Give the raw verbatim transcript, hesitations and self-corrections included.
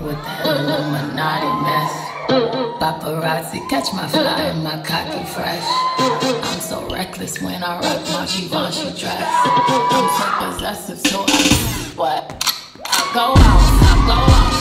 with that Illuminati mess. Paparazzi catch my fly and my cocky fresh. I'm so reckless when I rock my Givenchy dress. I'm so possessive, so I what? I go out, I go out.